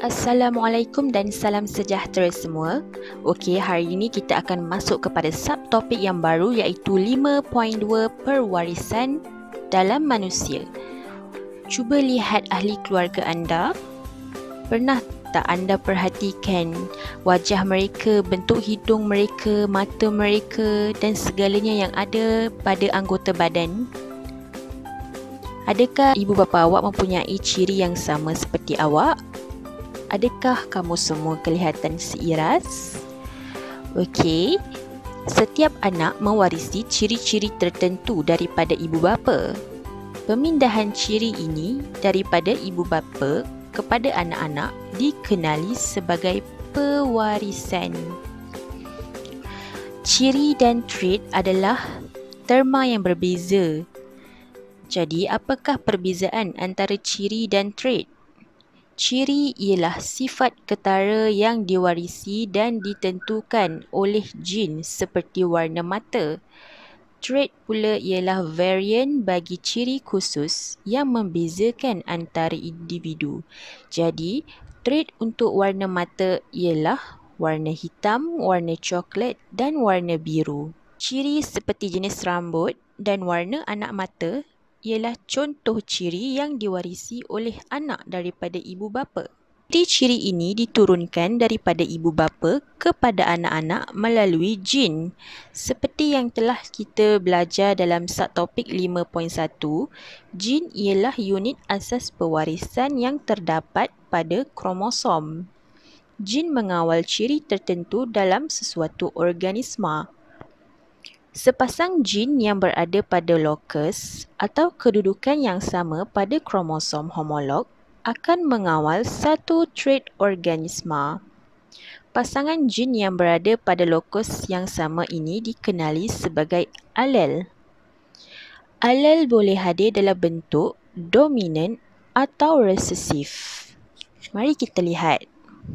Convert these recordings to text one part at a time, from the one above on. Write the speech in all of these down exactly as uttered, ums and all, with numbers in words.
Assalamualaikum dan salam sejahtera semua. Okey, hari ini kita akan masuk kepada subtopik yang baru iaitu lima titik dua perwarisan dalam manusia. Cuba lihat ahli keluarga anda. Pernah tak anda perhatikan wajah mereka, bentuk hidung mereka, mata mereka dan segalanya yang ada pada anggota badan? Adakah ibu bapa awak mempunyai ciri yang sama seperti awak? Adakah kamu semua kelihatan seiras? Okey, setiap anak mewarisi ciri-ciri tertentu daripada ibu bapa. Pemindahan ciri ini daripada ibu bapa kepada anak-anak dikenali sebagai pewarisan. Ciri dan trait adalah terma yang berbeza. Jadi, apakah perbezaan antara ciri dan trait? Ciri ialah sifat ketara yang diwarisi dan ditentukan oleh jin seperti warna mata. Trait pula ialah varian bagi ciri khusus yang membezakan antara individu. Jadi, trait untuk warna mata ialah warna hitam, warna coklat dan warna biru. Ciri seperti jenis rambut dan warna anak mata ialah contoh ciri yang diwarisi oleh anak daripada ibu bapa. Ciri-ciri ini diturunkan daripada ibu bapa kepada anak-anak melalui jin. Seperti yang telah kita belajar dalam subtopik lima titik satu, jin ialah unit asas pewarisan yang terdapat pada kromosom. Jin mengawal ciri tertentu dalam sesuatu organisma. Sepasang jin yang berada pada lokus atau kedudukan yang sama pada kromosom homolog akan mengawal satu trait organisma. Pasangan jin yang berada pada lokus yang sama ini dikenali sebagai alel. Alel boleh hadir dalam bentuk dominan atau resesif. Mari kita lihat.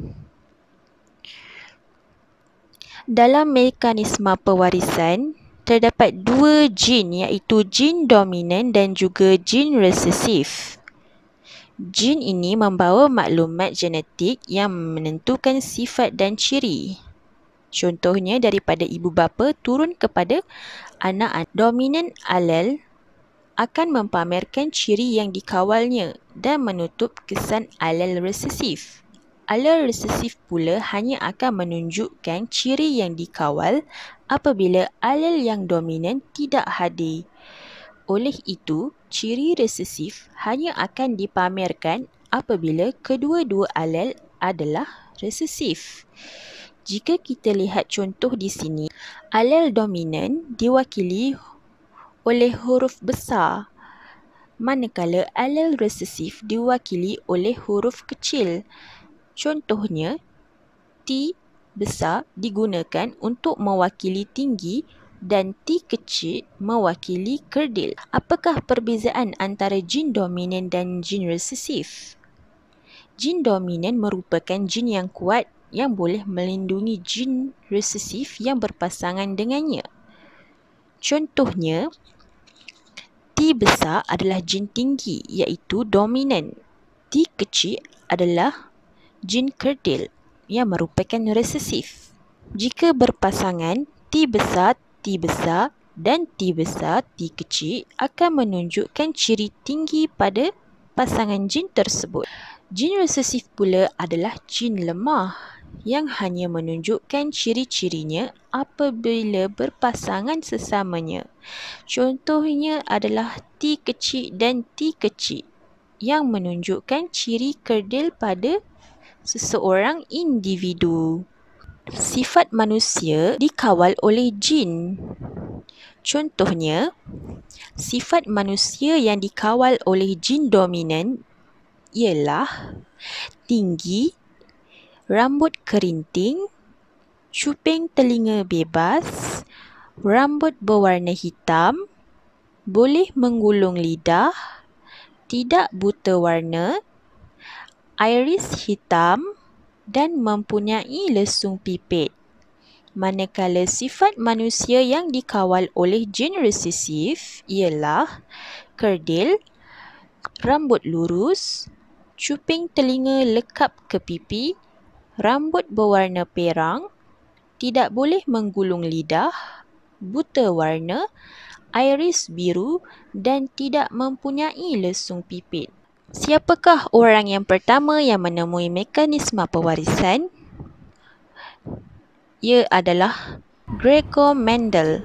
Dalam mekanisme pewarisan, terdapat dua jin iaitu jin dominan dan juga jin resesif. Jin ini membawa maklumat genetik yang menentukan sifat dan ciri. Contohnya daripada ibu bapa turun kepada anak-anak. Dominan alel akan mempamerkan ciri yang dikawalnya dan menutup kesan alel resesif. Alel resesif pula hanya akan menunjukkan ciri yang dikawal apabila alel yang dominan tidak hadir. Oleh itu, ciri resesif hanya akan dipamerkan apabila kedua-dua alel adalah resesif. Jika kita lihat contoh di sini, alel dominan diwakili oleh huruf besar, manakala alel resesif diwakili oleh huruf kecil. Contohnya, T besar digunakan untuk mewakili tinggi dan T kecil mewakili kerdil. Apakah perbezaan antara jin dominan dan jin resesif? Jin dominan merupakan jin yang kuat yang boleh melindungi jin resesif yang berpasangan dengannya. Contohnya, T besar adalah jin tinggi iaitu dominan. T kecil adalah jin kerdil yang merupakan resesif. Jika berpasangan, T besar, T besar dan T besar, T kecil akan menunjukkan ciri tinggi pada pasangan jin tersebut. Jin resesif pula adalah jin lemah yang hanya menunjukkan ciri-cirinya apabila berpasangan sesamanya. Contohnya adalah T kecil dan T kecil yang menunjukkan ciri kerdil pada seseorang individu. Sifat manusia dikawal oleh jin. Contohnya, sifat manusia yang dikawal oleh jin dominan ialah tinggi, rambut kerinting, cuping telinga bebas, rambut berwarna hitam, boleh menggulung lidah, tidak buta warna, iris hitam dan mempunyai lesung pipit. Manakala sifat manusia yang dikawal oleh jin resesif ialah kerdil, rambut lurus, cuping telinga lekap ke pipi, rambut berwarna perang, tidak boleh menggulung lidah, buta warna, iris biru dan tidak mempunyai lesung pipit. Siapakah orang yang pertama yang menemui mekanisme pewarisan? Ia adalah Gregor Mendel,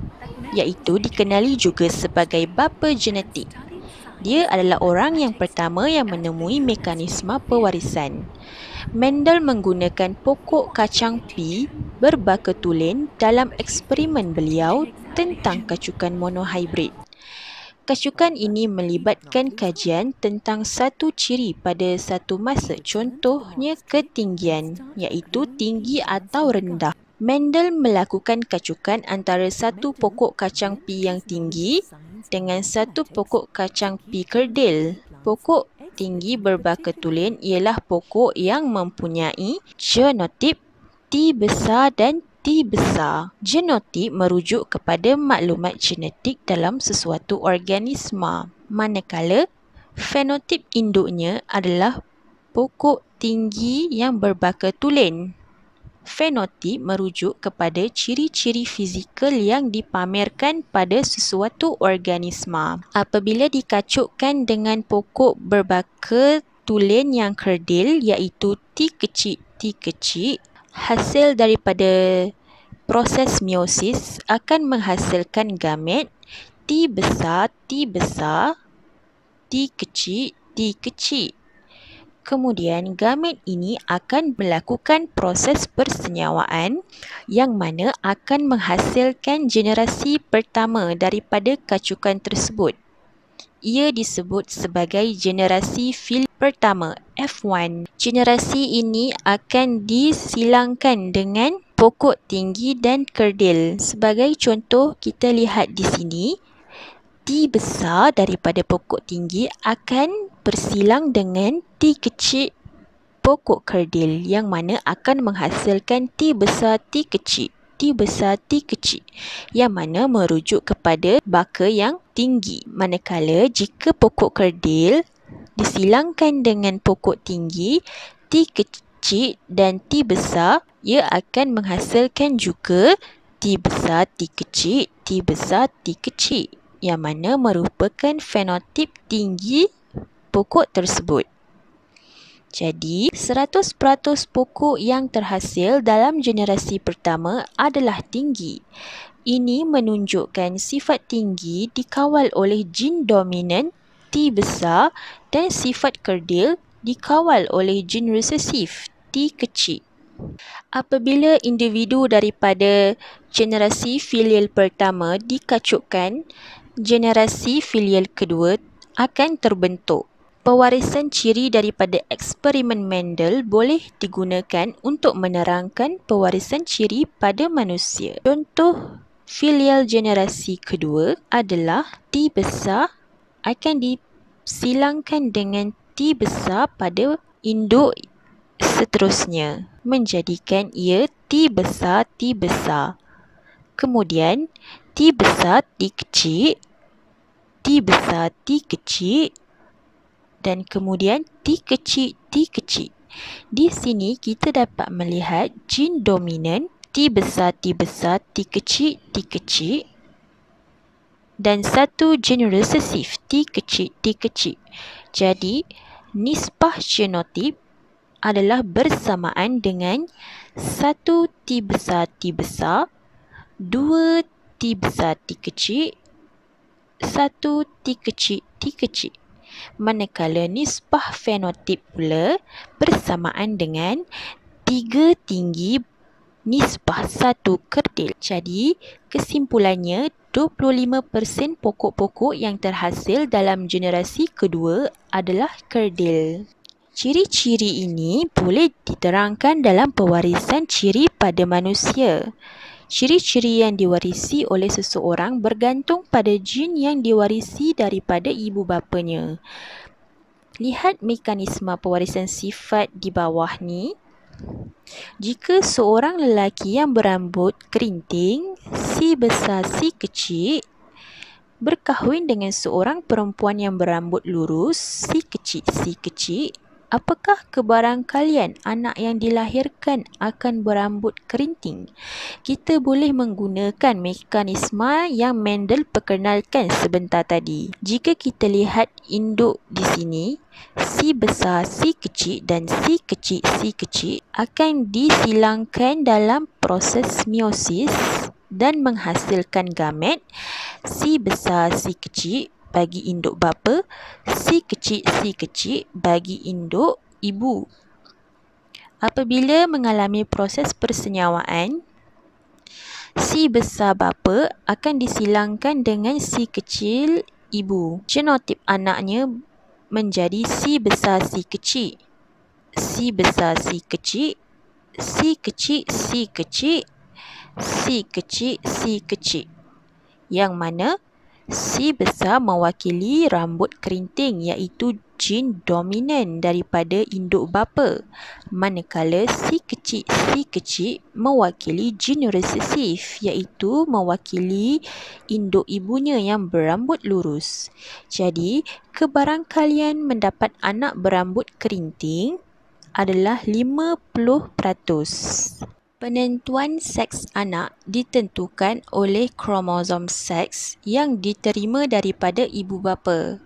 iaitu dikenali juga sebagai bapa genetik. Dia adalah orang yang pertama yang menemui mekanisme pewarisan. Mendel menggunakan pokok kacang pea berbaka tulen dalam eksperimen beliau tentang kacukan monohybrid. Kacukan ini melibatkan kajian tentang satu ciri pada satu masa, contohnya ketinggian, iaitu tinggi atau rendah. Mendel melakukan kacukan antara satu pokok kacang pea yang tinggi dengan satu pokok kacang pea kerdil. Pokok tinggi berbaka tulen ialah pokok yang mempunyai genotip T besar dan T besar. Genotip merujuk kepada maklumat genetik dalam sesuatu organisma, manakala fenotip induknya adalah pokok tinggi yang berbaka tulen. Fenotip merujuk kepada ciri-ciri fizikal yang dipamerkan pada sesuatu organisma. Apabila dikacukkan dengan pokok berbaka tulen yang kerdil, iaitu T kecil T kecil, hasil daripada proses meiosis akan menghasilkan gamet T besar T besar, T kecil T kecil. Kemudian gamet ini akan melakukan proses persenyawaan yang mana akan menghasilkan generasi pertama daripada kacukan tersebut. Ia disebut sebagai generasi fil pertama F satu. Generasi ini akan disilangkan dengan pokok tinggi dan kerdil. Sebagai contoh, kita lihat di sini, T besar daripada pokok tinggi akan bersilang dengan T kecil pokok kerdil yang mana akan menghasilkan T besar T kecil. T besar T kecil yang mana merujuk kepada baka yang tinggi. Manakala jika pokok kerdil disilangkan dengan pokok tinggi, T kecil dan T besar, ia akan menghasilkan juga T besar T kecil, T besar T kecil yang mana merupakan fenotip tinggi pokok tersebut. Jadi, seratus peratus pokok yang terhasil dalam generasi pertama adalah tinggi. Ini menunjukkan sifat tinggi dikawal oleh jin dominan T besar dan sifat kerdil dikawal oleh jin resesif T kecil. Apabila individu daripada generasi filial pertama dikacukkan, generasi filial kedua akan terbentuk. Pewarisan ciri daripada eksperimen Mendel boleh digunakan untuk menerangkan pewarisan ciri pada manusia. Contoh filial generasi kedua adalah T besar akan disilangkan dengan T besar pada induk seterusnya, menjadikan ia T besar T besar. Kemudian T besar T kecil, T besar T kecil dan kemudian T kecil T kecil. Di sini kita dapat melihat jin dominan T besar T besar T kecil T kecil dan satu jin resesif T kecil T kecil. Jadi nisbah genotip adalah bersamaan dengan satu T besar T besar, dua T besar T kecil, satu T kecil T kecil. Manakala nisbah fenotip pula bersamaan dengan tiga tinggi nisbah satu kerdil. Jadi, kesimpulannya dua puluh lima peratus pokok-pokok yang terhasil dalam generasi kedua adalah kerdil. Ciri-ciri ini boleh diterangkan dalam pewarisan ciri pada manusia. Ciri-ciri yang diwarisi oleh seseorang bergantung pada jin yang diwarisi daripada ibu bapanya. Lihat mekanisme pewarisan sifat di bawah ni. Jika seorang lelaki yang berambut kerinting, C besar C kecil, berkahwin dengan seorang perempuan yang berambut lurus, C kecil C kecil, Apakah kebarangkalian anak yang dilahirkan akan berambut kerinting? Kita boleh menggunakan mekanisme yang Mendel perkenalkan sebentar tadi. Jika kita lihat induk di sini, si besar, si kecil dan si kecil, si kecil akan disilangkan dalam proses meiosis dan menghasilkan gamet. Si besar, si kecil bagi induk bapa, si kecil, si kecil bagi induk ibu. Apabila mengalami proses persenyawaan, si besar bapa akan disilangkan dengan si kecil ibu. Genotip anaknya menjadi si besar, si kecil, si besar, si kecil, si kecil, si kecil, si kecil, si kecil. Yang mana si besar mewakili rambut kerinting, iaitu gen dominan daripada induk bapa, manakala si kecil, si kecil mewakili gen resesif, iaitu mewakili induk ibunya yang berambut lurus. Jadi, kebarangkalian mendapat anak berambut kerinting adalah lima puluh peratus. Penentuan seks anak ditentukan oleh kromosom seks yang diterima daripada ibu bapa.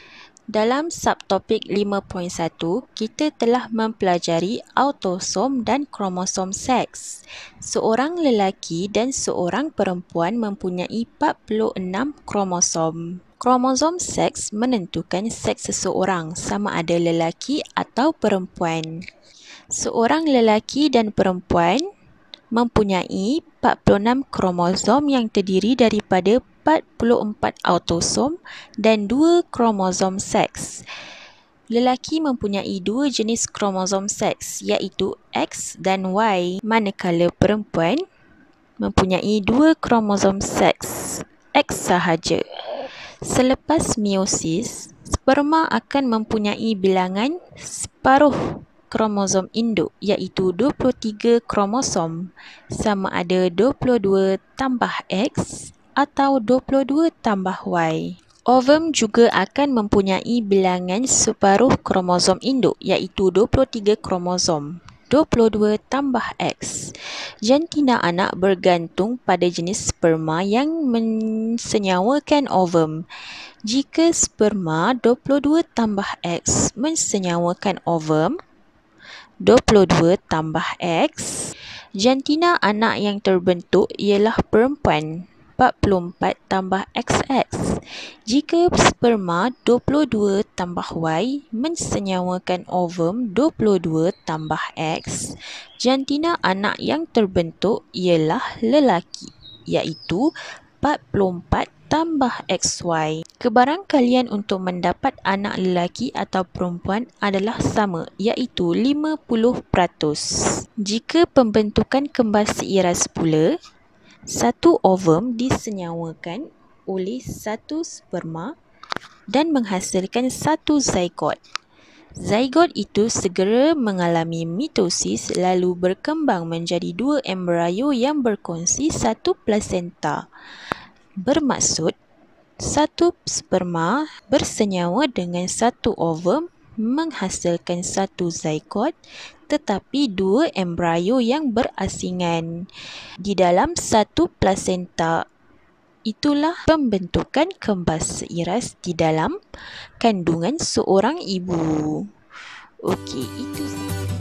Dalam subtopik lima titik satu, kita telah mempelajari autosom dan kromosom seks. Seorang lelaki dan seorang perempuan mempunyai empat puluh enam kromosom. Kromosom seks menentukan seks seseorang, sama ada lelaki atau perempuan. Seorang lelaki dan perempuan mempunyai empat puluh enam kromosom yang terdiri daripada empat puluh empat autosom dan dua kromosom seks. Lelaki mempunyai dua jenis kromosom seks, iaitu X dan Y, manakala perempuan mempunyai dua kromosom seks, X sahaja. Selepas meiosis, sperma akan mempunyai bilangan separuh kromosom induk, iaitu dua puluh tiga kromosom, sama ada dua puluh dua tambah X atau dua puluh dua tambah Y. Ovum juga akan mempunyai bilangan separuh kromosom induk, iaitu dua puluh tiga kromosom, dua puluh dua tambah X. Jantina anak bergantung pada jenis sperma yang mensenyawakan ovum. Jika sperma dua puluh dua tambah X mensenyawakan ovum, dua puluh dua tambah X, jantina anak yang terbentuk ialah perempuan, empat puluh empat tambah X X. Jika sperma dua puluh dua tambah Y mensenyawakan ovum dua puluh dua tambah X, jantina anak yang terbentuk ialah lelaki, iaitu empat puluh empat tambah X Y. Kebarangkalian untuk mendapat anak lelaki atau perempuan adalah sama, iaitu lima puluh peratus. Jika pembentukan kembar seiras pula, satu ovum disenyawakan oleh satu sperma dan menghasilkan satu zygot. Zygot itu segera mengalami mitosis lalu berkembang menjadi dua embrio yang berkongsi satu plasenta. Bermaksud, satu sperma bersenyawa dengan satu ovum menghasilkan satu zygot, tetapi dua embrio yang berasingan di dalam satu plasenta. Itulah pembentukan kembar seiras di dalam kandungan seorang ibu. Okey, itu sahaja.